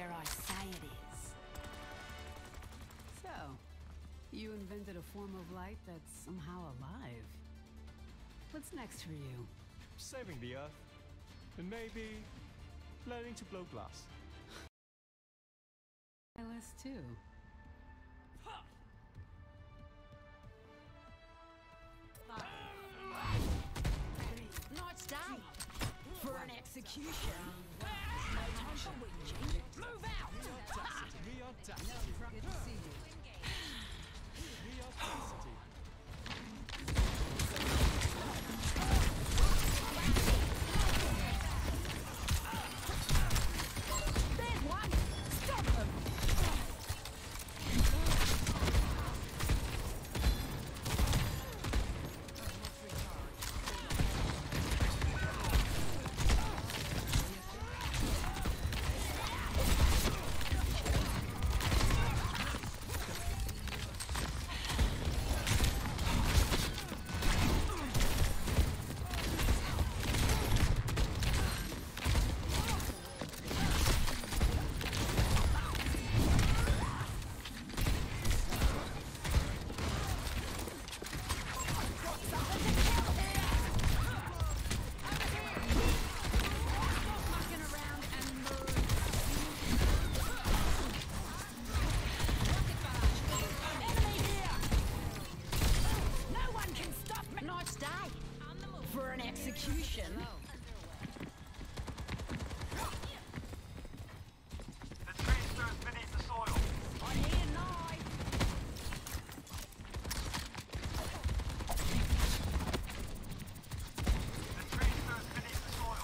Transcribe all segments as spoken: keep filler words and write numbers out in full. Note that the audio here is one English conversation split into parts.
where I say it is. So, you invented a form of light that's somehow alive. What's next for you? Saving the Earth. And maybe learning to blow glass. My list too. Night's day for an execution. No time for whinging. Move out! The audacity. Good to see you. The audacity. There's one! Stop them! For an execution. The tree stirs beneath the soil. On here nigh. The tree stirs beneath the soil.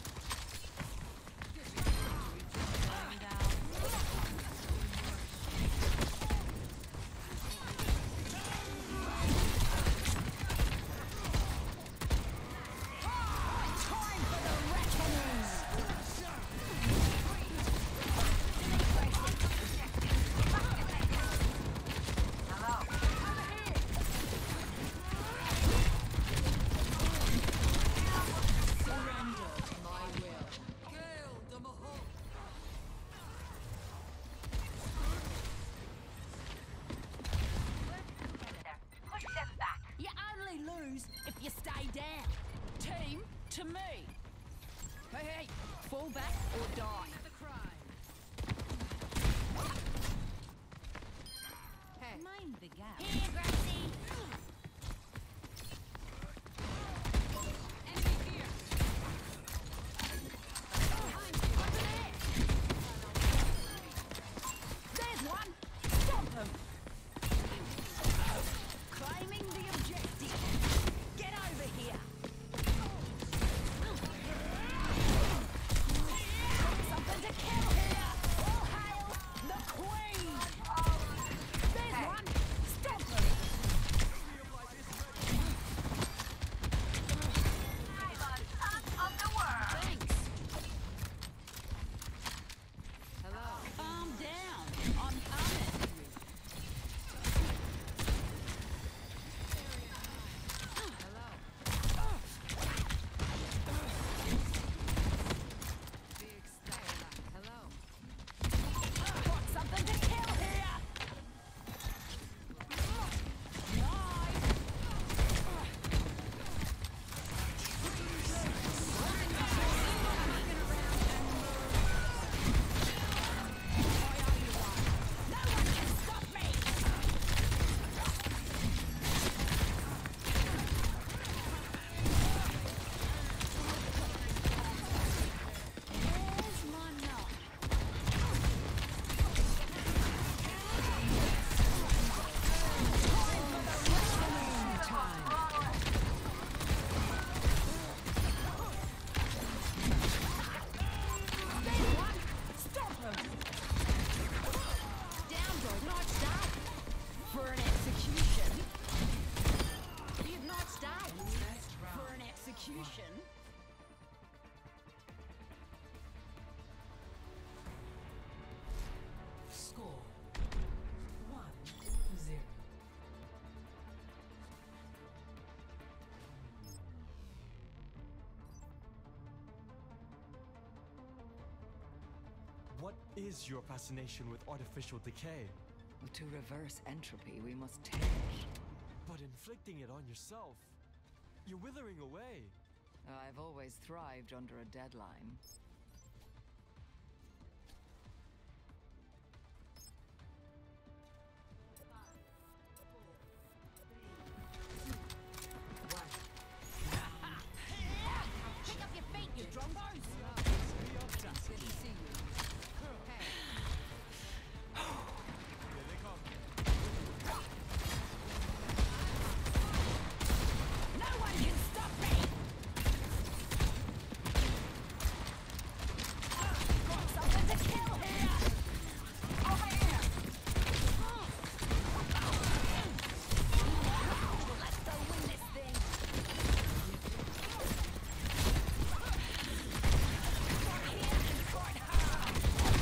You only lose if you stay down. Team to me. Hey, hey, fall back or die. Hey. Mind the gap. Here, Gracie. Enemy here. Over there. There's one. Stop him. Claiming the objective. Get over here. Something to kill here. All hail the Queen. There's one. Stop him. What is your fascination with artificial decay? To reverse entropy, we must change. But inflicting it on yourself, you're withering away. I've always thrived under a deadline. Pick up your feet, you drombos! Good to see you. Hey. Here they come. No one can stop me! Got something to kill here! Over here! Let's go win this thing! Right here and right hard!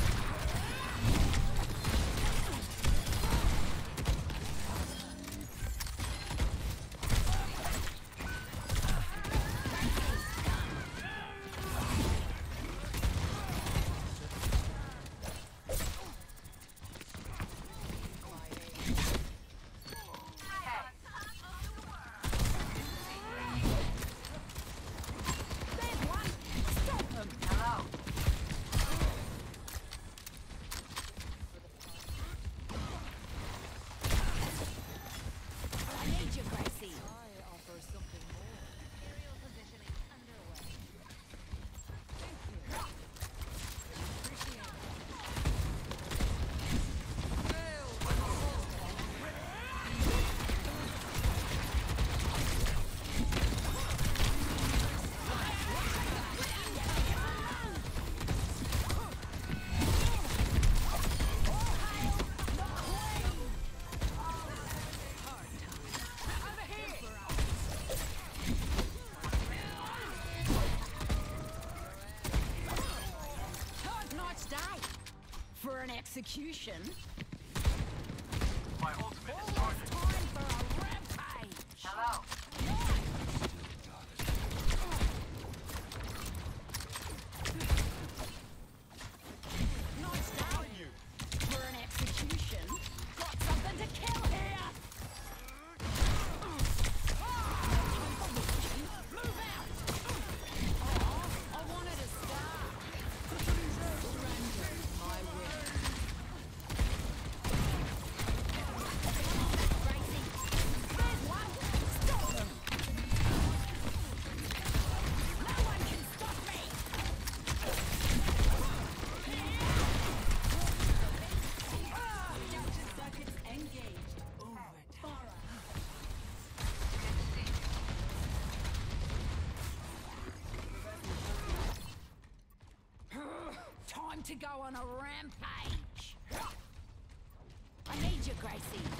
There's one! Stop him! Hello! I need you, Gracie. I offer something more. Aerial positioning underway. Over here! Hard night's day for an execution. My ultimate is Almost charging. time for a rampage. Hello. Nice day for an execution. Got something to kill here. Move out. Oh, I wanted a star. Surrender my will. Racing. There's one. Stop him. No one can stop me. Capture circuits engaged. Overtime. Time to go on a rampage. I need you, Gracie.